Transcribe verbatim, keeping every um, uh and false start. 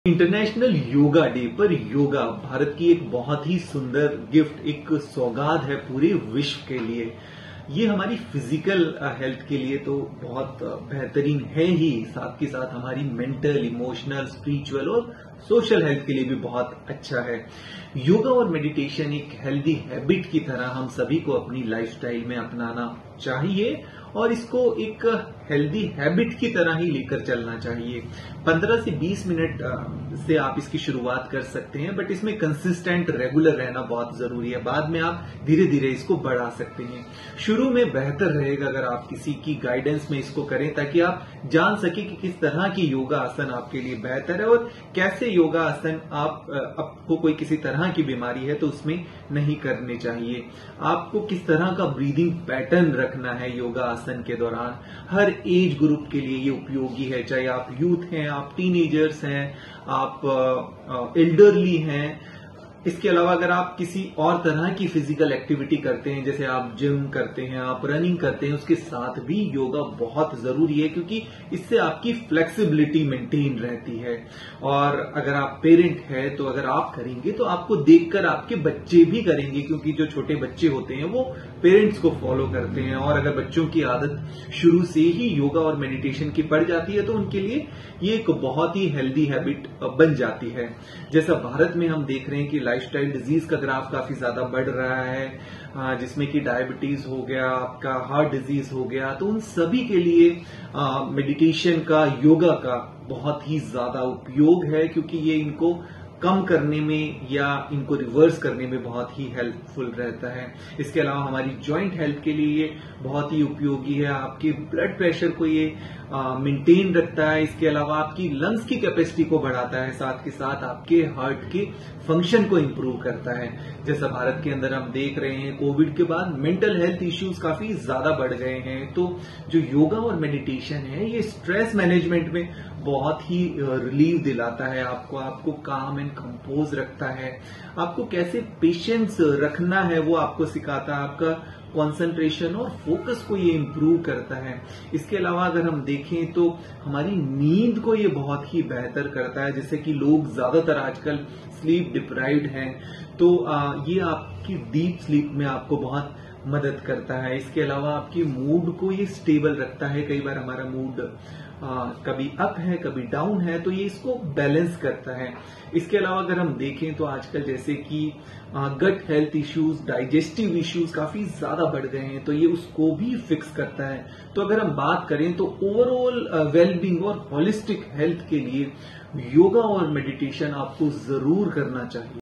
International yoga day पर योगा भारत की एक बहुत ही सुंदर गिफ्ट, एक सौगात है पूरे विश्व के लिए। ये हमारी फिजिकल हेल्थ के लिए तो बहुत बेहतरीन है ही, साथ के साथ हमारी मेंटल, इमोशनल, स्पिरिचुअल और सोशल हेल्थ के लिए भी बहुत अच्छा है। योगा और मेडिटेशन एक हेल्दी हैबिट की तरह हम सभी को अपनी लाइफस्टाइल में अपनाना चाहिए और इसको एक हेल्दी हैबिट की तरह ही लेकर चलना चाहिए। पंद्रह से बीस मिनट से आप इसकी शुरुआत कर सकते हैं, बट इसमें कंसिस्टेंट रेगुलर रहना बहुत जरूरी है। बाद में आप धीरे धीरे इसको बढ़ा सकते हैं। शुरू में बेहतर रहेगा अगर आप किसी की गाइडेंस में इसको करें, ताकि आप जान सके कि किस तरह की योगा आसन आपके लिए बेहतर है और कैसे योगा आसन आप आपको कोई किसी तरह की बीमारी है तो उसमें नहीं करने चाहिए। आपको किस तरह का ब्रीदिंग पैटर्न रखना है योगा आसन के दौरान, हर एज ग्रुप के लिए ये उपयोगी है। चाहे आप यूथ हैं, आप टीनेजर्स हैं, आप एल्डरली हैं। इसके अलावा अगर आप किसी और तरह की फिजिकल एक्टिविटी करते हैं, जैसे आप जिम करते हैं, आप रनिंग करते हैं, उसके साथ भी योगा बहुत जरूरी है, क्योंकि इससे आपकी फ्लेक्सिबिलिटी मेंटेन रहती है। और अगर आप पेरेंट हैं तो अगर आप करेंगे तो आपको देखकर आपके बच्चे भी करेंगे, क्योंकि जो छोटे बच्चे होते हैं वो पेरेंट्स को फॉलो करते हैं। और अगर बच्चों की आदत शुरू से ही योगा और मेडिटेशन की पड़ जाती है तो उनके लिए ये एक बहुत ही हेल्दी हैबिट बन जाती है। जैसा भारत में हम देख रहे हैं कि लाइफस्टाइल डिजीज का ग्राफ काफी ज्यादा बढ़ रहा है, जिसमें कि डायबिटीज हो गया, आपका हार्ट डिजीज हो गया, तो उन सभी के लिए मेडिटेशन का, योगा का बहुत ही ज्यादा उपयोग है, क्योंकि ये इनको कम करने में या इनको रिवर्स करने में बहुत ही हेल्पफुल रहता है। इसके अलावा हमारी जॉइंट हेल्थ के लिए ये बहुत ही उपयोगी है। आपके ब्लड प्रेशर को ये मेंटेन रखता है। इसके अलावा आपकी लंग्स की कैपेसिटी को बढ़ाता है, साथ के साथ आपके हार्ट के फंक्शन को इंप्रूव करता है। जैसा भारत के अंदर हम देख रहे हैं, कोविड के बाद मेंटल हेल्थ इश्यूज काफी ज्यादा बढ़ गए हैं, तो जो योगा और मेडिटेशन है ये स्ट्रेस मैनेजमेंट में बहुत ही रिलीफ दिलाता है आपको, आपको काम एंड कंपोज रखता है, आपको कैसे पेशेंस रखना है वो आपको सिखाता है, आपका कंसंट्रेशन और फोकस को ये इंप्रूव करता है। इसके अलावा अगर हम देखें तो हमारी नींद को ये बहुत ही बेहतर करता है, जैसे कि लोग ज्यादातर आजकल स्लीप डिप्राइव्ड हैं, तो ये आपकी डीप स्लीप में आपको बहुत मदद करता है। इसके अलावा आपकी मूड को ये स्टेबल रखता है। कई बार हमारा मूड आ, कभी अप है, कभी डाउन है, तो ये इसको बैलेंस करता है। इसके अलावा अगर हम देखें तो आजकल जैसे कि gut health issues, digestive issues काफी ज्यादा बढ़ गए हैं, तो ये उसको भी फिक्स करता है। तो अगर हम बात करें तो ओवरऑल वेलबींग और होलिस्टिक हेल्थ के लिए योगा और मेडिटेशन आपको जरूर करना चाहिए।